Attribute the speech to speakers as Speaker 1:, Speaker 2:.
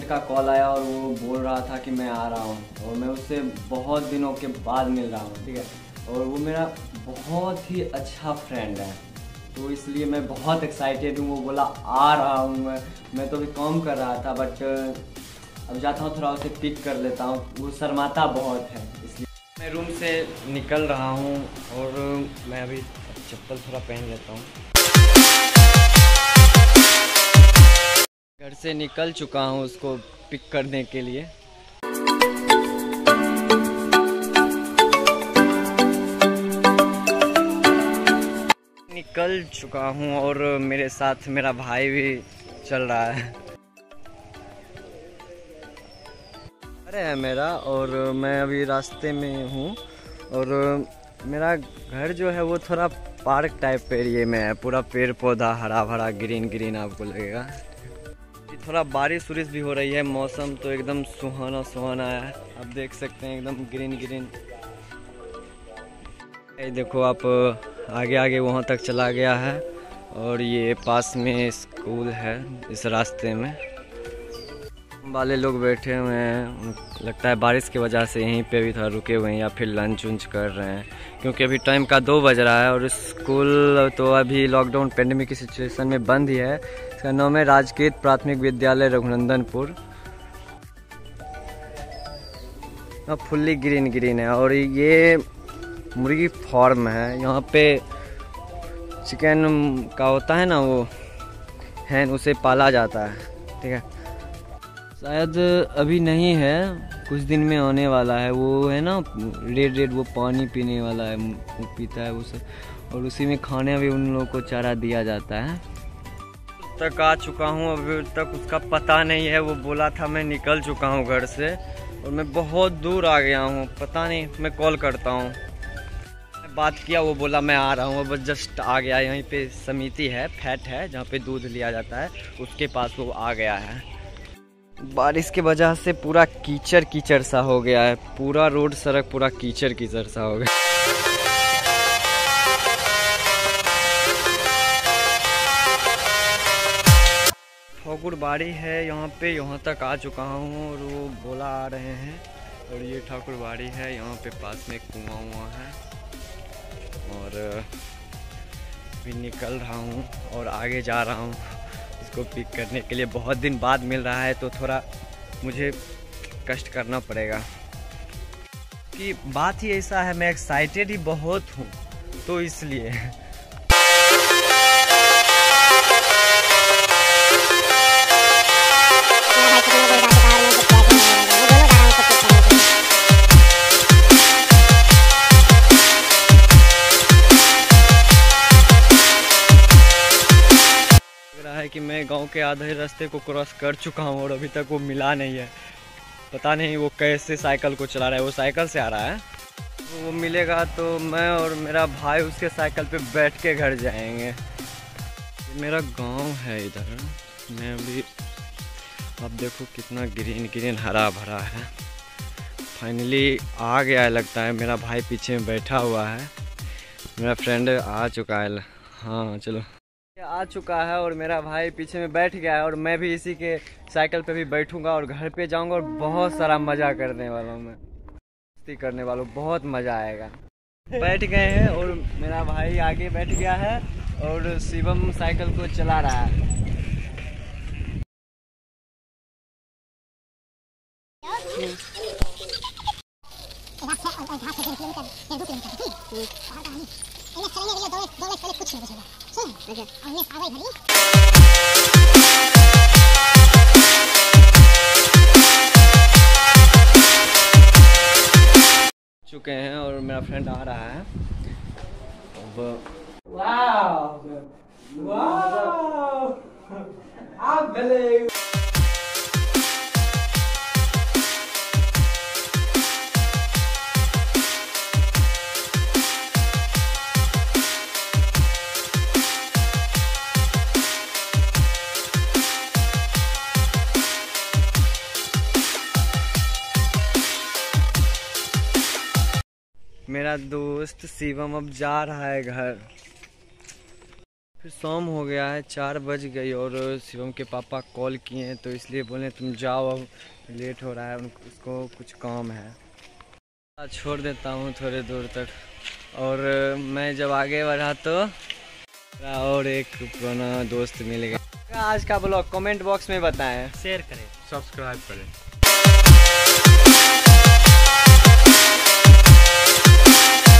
Speaker 1: का कॉल आया और वो बोल रहा था कि मैं आ रहा हूँ, और मैं उससे बहुत दिनों के बाद मिल रहा हूँ, ठीक है। और वो मेरा बहुत ही अच्छा फ्रेंड है, तो इसलिए मैं बहुत एक्साइटेड हूँ। वो बोला आ रहा हूँ मैं तो अभी काम कर रहा था, बट अब जाता हूँ थोड़ा उसे पिक कर लेता हूँ। वो शर्माता बहुत है, इसलिए मैं रूम से निकल रहा हूँ। और मैं अभी चप्पल थोड़ा पहन लेता हूँ। घर से निकल चुका हूँ उसको पिक करने के लिए। निकल चुका हूँ और मेरे साथ मेरा भाई भी चल रहा है। अरे है मेरा, और मैं अभी रास्ते में हूँ। और मेरा घर जो है वो थोड़ा पार्क टाइप एरिया में है, पूरा पेड़ पौधा हरा भरा ग्रीन ग्रीन आपको लगेगा। थोड़ा बारिश उरिश भी हो रही है, मौसम तो एकदम सुहाना सुहाना है, आप देख सकते हैं एकदम ग्रीन ग्रीन। ये देखो आप, आगे आगे वहाँ तक चला गया है, और ये पास में स्कूल है। इस रास्ते में वाले लोग बैठे हुए हैं, लगता है बारिश की वजह से यहीं पे भी थोड़ा रुके हुए हैं या फिर लंच उंच कर रहे हैं, क्योंकि अभी टाइम का 2 बज रहा है। और स्कूल तो अभी लॉकडाउन पेंडेमिक की सिचुएशन में बंद ही है। इसका नाम है राजकीय प्राथमिक विद्यालय रघुनंदनपुर। अब फुल्ली ग्रीन ग्रीन है, और ये मुर्गी फार्म है। यहाँ पे चिकन का होता है ना, वो हैन, उसे पाला जाता है, ठीक है। शायद अभी नहीं है, कुछ दिन में आने वाला है। वो है ना रेड रेड, वो पानी पीने वाला है, वो पीता है उसे, और उसी में खाने भी उन लोगों को चारा दिया जाता है। तक आ चुका हूँ, अभी तक उसका पता नहीं है। वो बोला था मैं निकल चुका हूँ घर से, और मैं बहुत दूर आ गया हूँ, पता नहीं। मैं कॉल करता हूँ, बात किया, वो बोला मैं आ रहा हूँ। अब जस्ट आ गया। यहीं पे समिति है, फैट है, जहाँ पे दूध लिया जाता है, उसके पास वो आ गया है। बारिश के वजह से पूरा कीचड़ कीचड़ सा हो गया है, पूरा रोड सड़क पूरा कीचड़ कीचड़ सा हो गया। ठाकुरबाड़ी है यहाँ पे, यहाँ तक आ चुका हूँ, और वो बोला आ रहे हैं। और ये ठाकुरबाड़ी है, यहाँ पे पास में कुआं वुआं है। और भी निकल रहा हूँ और आगे जा रहा हूँ इसको पिक करने के लिए। बहुत दिन बाद मिल रहा है, तो थोड़ा मुझे कष्ट करना पड़ेगा, कि बात ही ऐसा है, मैं एक्साइटेड ही बहुत हूँ, तो इसलिए। कि मैं गांव के आधे रास्ते को क्रॉस कर चुका हूं, और अभी तक वो मिला नहीं है। पता नहीं वो कैसे साइकिल को चला रहा है, वो साइकिल से आ रहा है। वो मिलेगा तो मैं और मेरा भाई उसके साइकिल पे बैठ के घर जाएंगे। मेरा गांव है इधर, मैं अभी, अब देखो कितना ग्रीन ग्रीन हरा भरा है। फाइनली आ गया है लगता है। मेरा भाई पीछे में बैठा हुआ है, मेरा फ्रेंड आ चुका है। हाँ चलो, आ चुका है, और मेरा भाई पीछे में बैठ गया है, और मैं भी इसी के साइकिल पे भी बैठूंगा और घर पे जाऊंगा, और बहुत सारा मज़ा करने वाला हूँ। मैं मस्ती करने वाला हूँ, बहुत मज़ा आएगा। बैठ गए हैं, और मेरा भाई आगे बैठ गया है, और शिवम साइकिल को चला रहा है। चुके हैं, और मेरा फ्रेंड आ रहा है। अब आप भले मेरा दोस्त शिवम अब जा रहा है घर। फिर शाम हो गया है, 4 बज गई और शिवम के पापा कॉल किए हैं तो इसलिए बोले तुम जाओ, अब लेट हो रहा है, उसको कुछ काम है। छोड़ देता हूँ थोड़े दूर तक। और मैं जब आगे बढ़ा तो और एक पुराना दोस्त मिल गया। आज का ब्लॉग कमेंट बॉक्स में बताएं,
Speaker 2: शेयर करें,
Speaker 3: सब्सक्राइब करें।